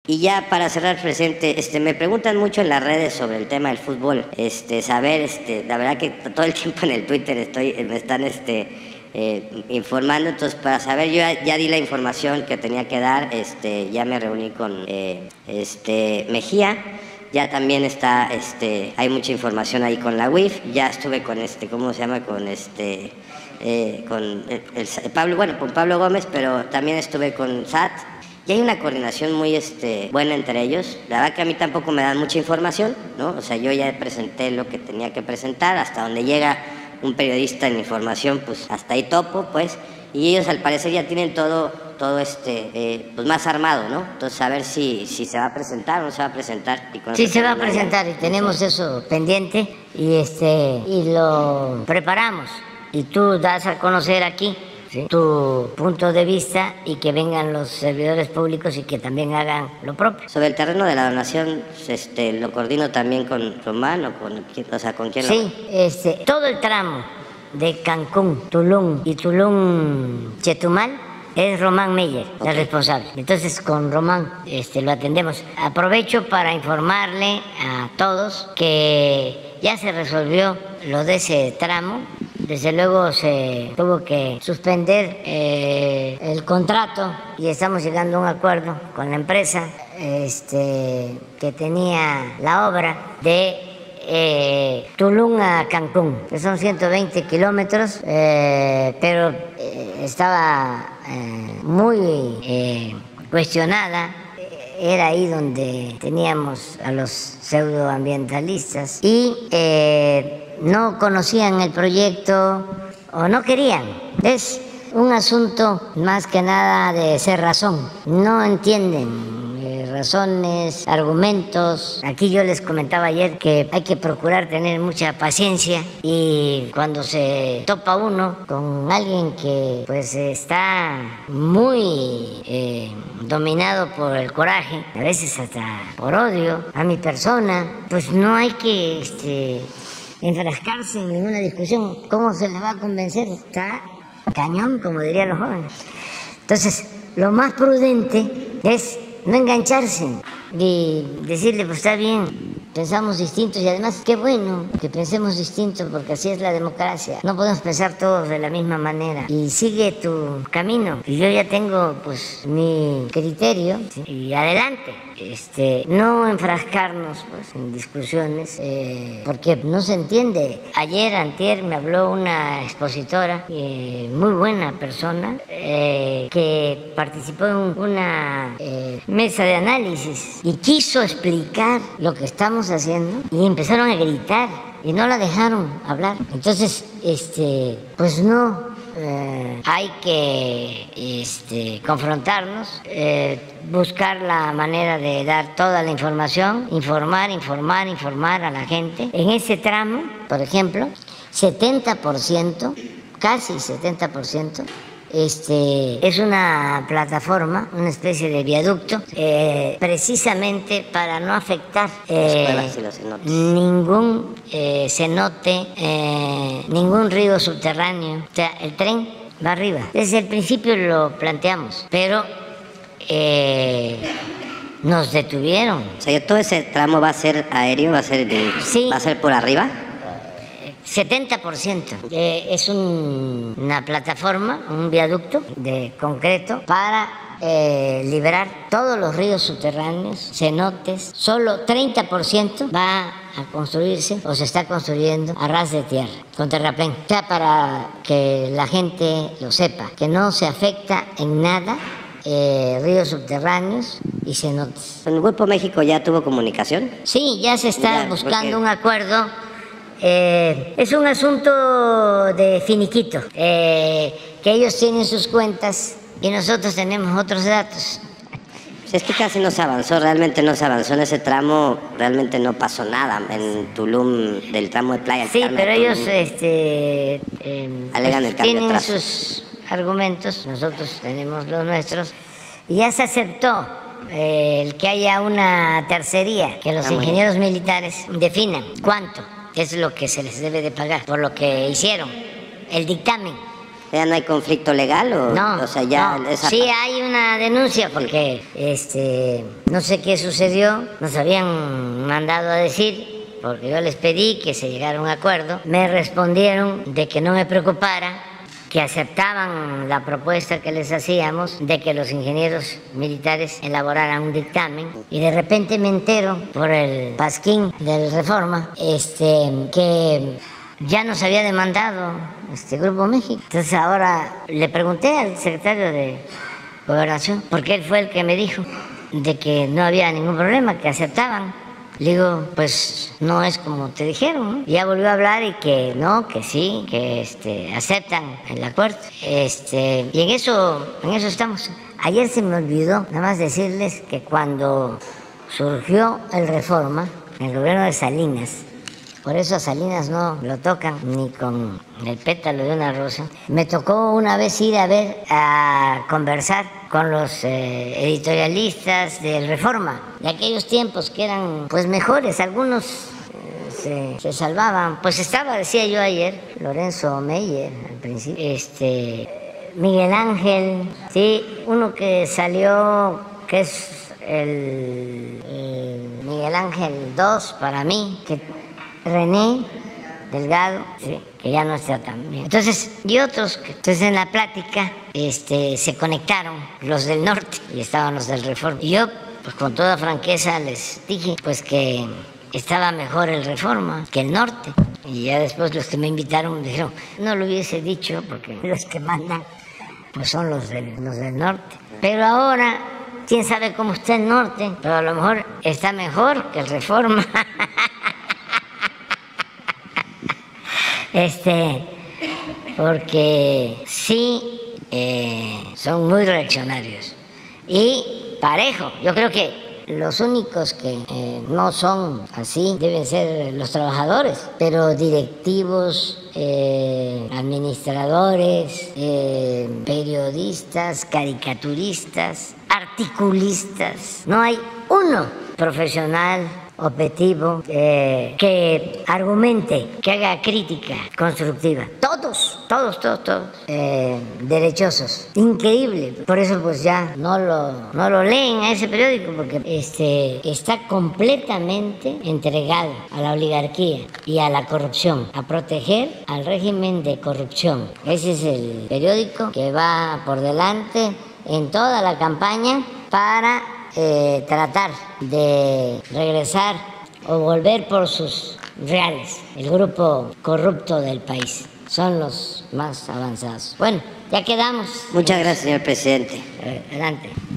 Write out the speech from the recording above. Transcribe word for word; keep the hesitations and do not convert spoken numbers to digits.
Y ya para cerrar, presidente, este, me preguntan mucho en las redes sobre el tema del fútbol. Este, saber, este, la verdad que todo el tiempo en el Twitter estoy, me están este, eh, informando, entonces para saber, yo ya, ya di la información que tenía que dar, este, ya me reuní con eh, este, Mejía. Ya también está, este, hay mucha información ahí con la U I F, ya estuve con este, ¿cómo se llama? Con este, eh, con el, el, Pablo, bueno, con Pablo Gómez, pero también estuve con S A T, y hay una coordinación muy este, buena entre ellos. La verdad que a mí tampoco me dan mucha información, ¿no? O sea, yo ya presenté lo que tenía que presentar, hasta donde llega un periodista en información, pues hasta ahí topo, pues, y ellos al parecer ya tienen todo, todo este, eh, pues más armado, ¿no? Entonces a ver si, si se va a presentar o no se va a presentar. Y sí, se va a presentar y tenemos eso pendiente y, este, y lo preparamos y tú das a conocer aquí, ¿sí?, tu punto de vista y que vengan los servidores públicos y que también hagan lo propio. Sobre el terreno de la donación, este, lo coordino también con Román o con, o sea, ¿con quién? Sí, lo... este, todo el tramo de Cancún, Tulum y Tulum Chetumal es Román Meyer, okay, el responsable. Entonces con Román este, lo atendemos. Aprovecho para informarle a todos que ya se resolvió lo de ese tramo. Desde luego se tuvo que suspender eh, el contrato y estamos llegando a un acuerdo con la empresa este, que tenía la obra de Eh, Tulum a Cancún, que son ciento veinte kilómetros, eh, pero eh, estaba eh, muy eh, cuestionada. Era ahí donde teníamos a los pseudoambientalistas y eh, no conocían el proyecto o no querían. Es un asunto más que nada de cerrazón, no entienden razones, argumentos. Aquí yo les comentaba ayer que hay que procurar tener mucha paciencia y cuando se topa uno con alguien que pues está muy eh, dominado por el coraje, a veces hasta por odio a mi persona, pues no hay que este, enfrascarse en ninguna discusión. ¿Cómo se le va a convencer? Está cañón, como dirían los jóvenes. Entonces, lo más prudente es no engancharse y decirle, pues está bien, pensamos distintos y además qué bueno que pensemos distintos porque así es la democracia. No podemos pensar todos de la misma manera y sigue tu camino. Y yo ya tengo pues mi criterio, ¿sí?, y adelante. Este, no enfrascarnos pues, en discusiones eh, porque no se entiende. Ayer, antier, me habló una expositora, eh, muy buena persona, eh, que participó en una eh, mesa de análisis y quiso explicar lo que estamos haciendo y empezaron a gritar y no la dejaron hablar. Entonces, este, pues no. Eh, hay que este, confrontarnos, eh, buscar la manera de dar toda la información, informar, informar, informar a la gente. En ese tramo, por ejemplo, setenta por ciento, casi setenta por ciento, este, es una plataforma, una especie de viaducto, eh, precisamente para no afectar eh, ningún eh, cenote, eh, ningún río subterráneo. O sea, el tren va arriba. Desde el principio lo planteamos, pero eh, nos detuvieron. O sea, ¿todo ese tramo va a ser aéreo? ¿Va a ser, de, sí. ¿va a ser por arriba? setenta por ciento eh, es un, una plataforma, un viaducto de concreto para eh, liberar todos los ríos subterráneos, cenotes. Solo treinta por ciento va a construirse o se está construyendo a ras de tierra, con terraplén. O sea, para que la gente lo sepa, que no se afecta en nada Eh, ríos subterráneos y cenotes. ¿El Grupo México ya tuvo comunicación? Sí, ya se está ya, buscando porque... un acuerdo. Eh, es un asunto de finiquito, eh, que ellos tienen sus cuentas y nosotros tenemos otros datos. Es que casi no se avanzó, realmente no se avanzó en ese tramo, realmente no pasó nada en Tulum, del tramo de Playa. Sí, pero ellos este, eh, alegan el cambio tienen atrás. Sus argumentos, nosotros tenemos los nuestros, y ya se aceptó eh, el que haya una tercería, que los ah, ingenieros militares definan cuánto es lo que se les debe de pagar por lo que hicieron, el dictamen ¿Ya no hay conflicto legal? O, no, o sea, ya no. Esa... Sí hay una denuncia porque sí. este, no sé qué sucedió, nos habían mandado a decir, porque yo les pedí que se llegara a un acuerdo, me respondieron de que no me preocupara, que aceptaban la propuesta que les hacíamos de que los ingenieros militares elaboraran un dictamen, y de repente me entero por el pasquín del Reforma este, que ya nos había demandado este Grupo México. Entonces ahora le pregunté al secretario de Gobernación, porque él fue el que me dijo de que no había ningún problema, que aceptaban. Le digo, pues no es como te dijeron, ¿no? Ya volvió a hablar y que no, que sí, que este, aceptan el acuerdo. Este, y en eso, en eso estamos. Ayer se me olvidó nada más decirles que cuando surgió el Reforma, el gobierno de Salinas, por eso a Salinas no lo tocan ni con el pétalo de una rosa, me tocó una vez ir a ver, a conversar con los eh, editorialistas del Reforma, de aquellos tiempos que eran pues mejores, algunos eh, se, se salvaban. Pues estaba, decía yo ayer, Lorenzo Meyer al principio, este, Miguel Ángel, sí, uno que salió, que es el, el Miguel Ángel dos para mí, que René Delgado, sí, que ya no está tan bien. Entonces, y otros que entonces en la plática este, se conectaron los del norte y estaban los del Reforma. Y yo, pues con toda franqueza, les dije pues que estaba mejor el Reforma que el norte. Y ya después los que me invitaron me dijeron, no lo hubiese dicho porque los que mandan pues son los del, los del norte. Pero ahora, quién sabe cómo está el norte, pero a lo mejor está mejor que el Reforma. Este, porque sí eh, son muy reaccionarios y parejo. Yo creo que los únicos que eh, no son así deben ser los trabajadores, pero directivos, eh, administradores, eh, periodistas, caricaturistas, articulistas, no hay uno profesional objetivo, eh, que argumente, que haga crítica constructiva. Todos, todos, todos, todos, eh, derechosos. Increíble. Por eso pues ya no lo, no lo leen a ese periódico, porque este, está completamente entregado a la oligarquía y a la corrupción, a proteger al régimen de corrupción. Ese es el periódico que va por delante en toda la campaña para Eh, tratar de regresar o volver por sus reales, el grupo corrupto del país. Son los más avanzados. Bueno, ya quedamos. Muchas gracias, señor presidente. Adelante.